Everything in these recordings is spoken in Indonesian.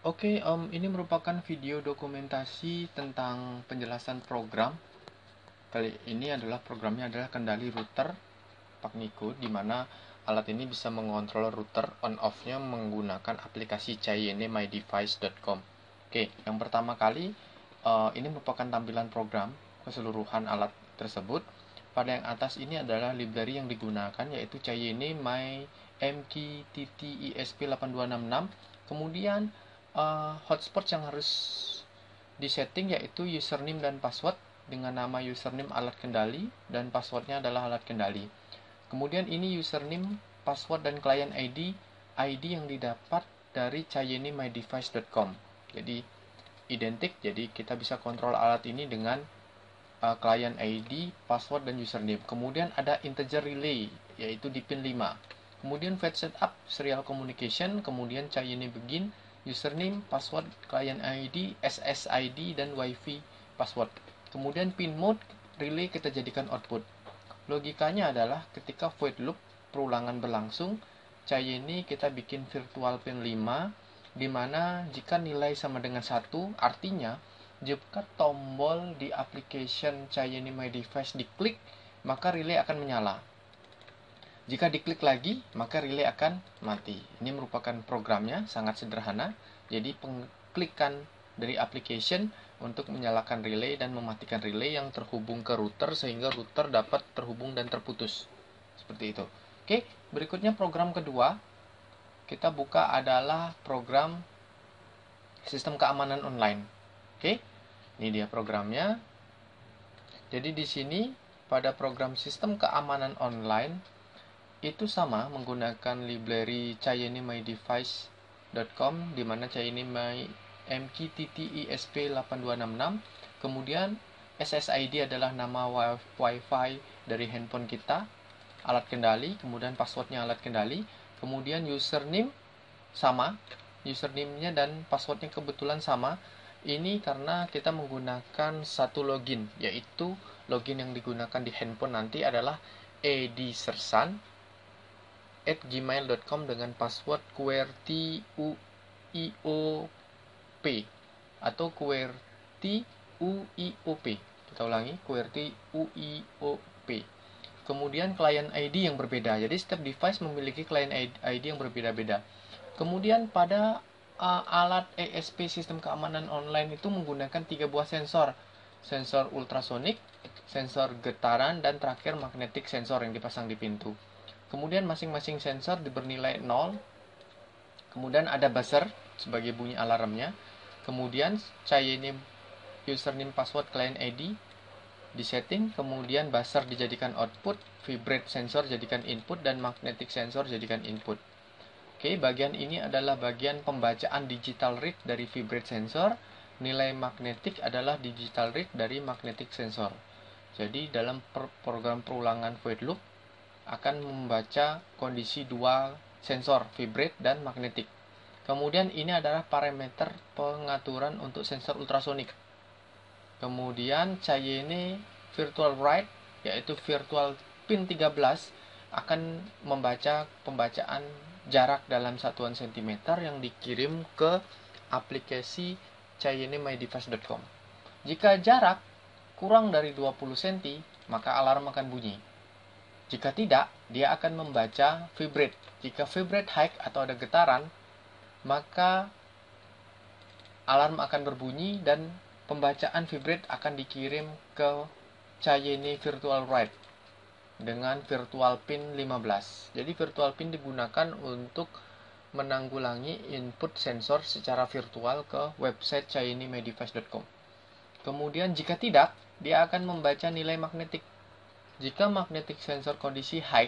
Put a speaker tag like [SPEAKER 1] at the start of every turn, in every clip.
[SPEAKER 1] Ini merupakan video dokumentasi tentang penjelasan program. Kali ini adalah programnya adalah kendali router Pakniku, di mana alat ini bisa mengontrol router on-off-nya menggunakan aplikasi cayenne-mydevice.com. Yang pertama kali, ini merupakan tampilan program keseluruhan alat tersebut. Pada yang atas ini adalah library yang digunakan, yaitu Cayenne MyMQTT-ESP8266. Kemudian hotspot yang harus disetting yaitu username dan password dengan nama username alat kendali dan passwordnya adalah alat kendali. Kemudian ini username, password, dan client ID yang didapat dari cayenne-mydevice.com. Jadi identik, jadi kita bisa kontrol alat ini dengan client ID, password, dan username. Kemudian ada integer relay, yaitu di pin 5. Kemudian fetch setup, serial communication, kemudian Cayenne begin, username, password, client ID, SSID, dan WiFi password. Kemudian pin mode, relay kita jadikan output. Logikanya adalah ketika void loop, perulangan berlangsung, Cayenne kita bikin virtual pin 5, di mana jika nilai sama dengan 1, artinya jika tombol di application Cayenne My Device diklik, maka relay akan menyala. Jika diklik lagi, maka relay akan mati. Ini merupakan programnya, sangat sederhana. Jadi pengklikan dari application untuk menyalakan relay dan mematikan relay yang terhubung ke router, sehingga router dapat terhubung dan terputus. Seperti itu. Berikutnya program kedua kita buka adalah program sistem keamanan online. Ini dia programnya. Jadi di sini pada program sistem keamanan online itu sama menggunakan library cayenne-mydevice.com, di mana Cayenne MQTT-ESP8266. Kemudian SSID adalah nama WiFi dari handphone kita, alat kendali. Kemudian passwordnya alat kendali. Kemudian username sama, username-nya dan passwordnya kebetulan sama. Ini karena kita menggunakan satu login, yaitu login yang digunakan di handphone nanti adalah edsersan@gmail.com dengan password QWERTY-UIOP atau QWERTY-UIOP. Kita ulangi, QWERTY-UIOP. Kemudian client ID yang berbeda. Jadi setiap device memiliki client ID yang berbeda-beda. Kemudian pada alat ESP sistem keamanan online itu menggunakan 3 buah sensor. Sensor ultrasonik, sensor getaran, dan terakhir magnetic sensor yang dipasang di pintu. Kemudian masing-masing sensor bernilai 0. Kemudian ada buzzer sebagai bunyi alarmnya. Kemudian Cayenne username, password, client ID disetting. Kemudian buzzer dijadikan output, vibrate sensor jadikan input, dan magnetic sensor jadikan input. Bagian ini adalah bagian pembacaan digital read dari vibrate sensor. Nilai magnetic adalah digital read dari magnetic sensor. Jadi dalam program perulangan void loop akan membaca kondisi dua sensor, vibrate dan magnetic. Kemudian ini adalah parameter pengaturan untuk sensor ultrasonik. Kemudian Cayenne virtual write, yaitu virtual pin 13, akan membaca pembacaan jarak dalam satuan sentimeter yang dikirim ke aplikasi cayenne-mydevice.com. Jika jarak kurang dari 20 cm, maka alarm akan bunyi. Jika tidak, dia akan membaca vibrate. Jika vibrate high atau ada getaran, maka alarm akan berbunyi dan pembacaan vibrate akan dikirim ke Cayenne virtual write dengan virtual pin 15. Jadi virtual pin digunakan untuk menanggulangi input sensor secara virtual ke website cayenne-mydevice.com. Kemudian jika tidak, dia akan membaca nilai magnetik. Jika magnetic sensor kondisi high,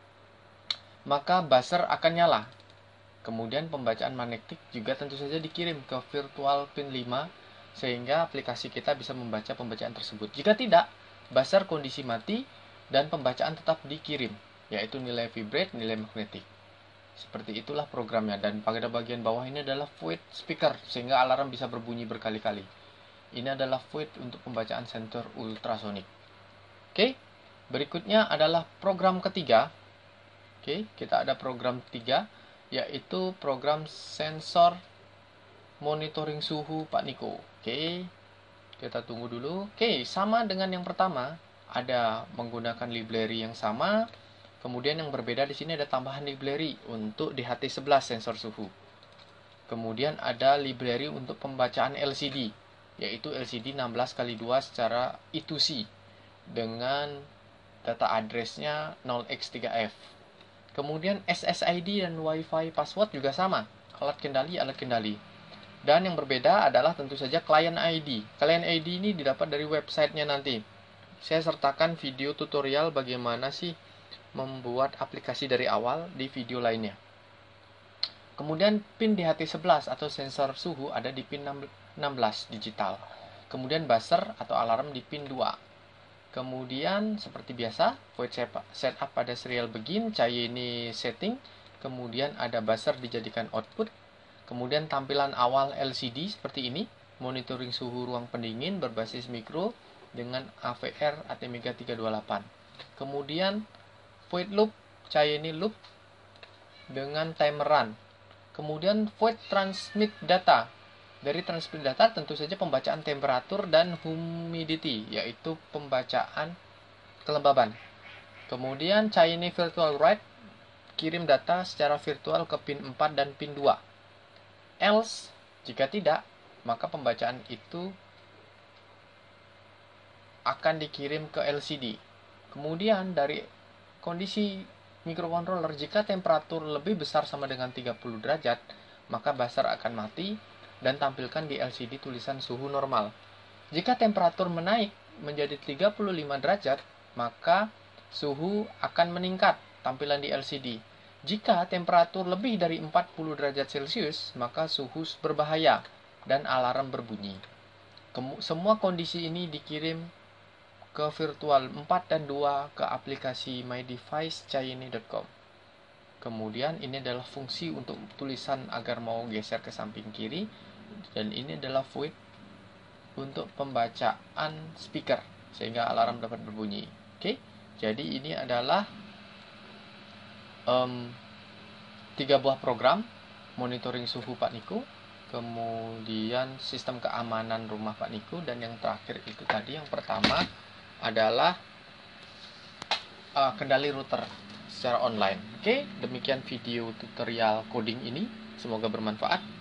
[SPEAKER 1] maka buzzer akan nyala. Kemudian pembacaan magnetik juga tentu saja dikirim ke virtual pin 5, sehingga aplikasi kita bisa membaca pembacaan tersebut. Jika tidak, buzzer kondisi mati dan pembacaan tetap dikirim, yaitu nilai vibrate, nilai magnetik. Seperti itulah programnya. Dan pada bagian bawah ini adalah void speaker, sehingga alarm bisa berbunyi berkali-kali. Ini adalah void untuk pembacaan sensor ultrasonik. Berikutnya adalah program ketiga. Kita ada program ketiga, yaitu program sensor monitoring suhu Pak Niko. Oke, kita tunggu dulu. Oke, sama dengan yang pertama, ada menggunakan library yang sama. Kemudian yang berbeda di sini ada tambahan library untuk DHT11 sensor suhu. Kemudian ada library untuk pembacaan LCD, yaitu LCD 16x2 secara I2C dengan data address-nya 0x3f. Kemudian SSID dan Wi-Fi password juga sama, alat kendali. Dan yang berbeda adalah tentu saja client ID. Client ID ini didapat dari websitenya nanti. Saya sertakan video tutorial bagaimana sih membuat aplikasi dari awal di video lainnya. Kemudian pin DHT11 atau sensor suhu ada di pin 16 digital. Kemudian buzzer atau alarm di pin 2. Kemudian seperti biasa, void setup pada serial begin, ini setting. Kemudian ada buzzer dijadikan output. Kemudian tampilan awal LCD seperti ini, monitoring suhu ruang pendingin berbasis mikro dengan AVR ATmega 328. Kemudian void loop, ini loop dengan timer run. Kemudian void transmit data. Dari transmit data tentu saja pembacaan temperatur dan humidity, yaitu pembacaan kelembaban. Kemudian ini virtual write, kirim data secara virtual ke pin 4 dan pin 2. Else, jika tidak, maka pembacaan itu akan dikirim ke LCD. Kemudian dari kondisi microcontroller, jika temperatur lebih besar sama dengan 30 derajat, maka buzzer akan mati dan tampilkan di LCD tulisan suhu normal. Jika temperatur menaik menjadi 35 derajat, maka suhu akan meningkat tampilan di LCD. Jika temperatur lebih dari 40 derajat Celcius, maka suhu berbahaya dan alarm berbunyi. Semua kondisi ini dikirim ke virtual 4 dan 2 ke aplikasi mydevice.chayini.com. Kemudian ini adalah fungsi untuk tulisan agar mau geser ke samping kiri, dan ini adalah void untuk pembacaan speaker sehingga alarm dapat berbunyi. Oke, jadi ini adalah 3 buah program monitoring suhu Pak Niko, kemudian sistem keamanan rumah Pak Niko, dan yang terakhir itu tadi yang pertama adalah kendali router secara online. Oke, demikian video tutorial coding ini, semoga bermanfaat.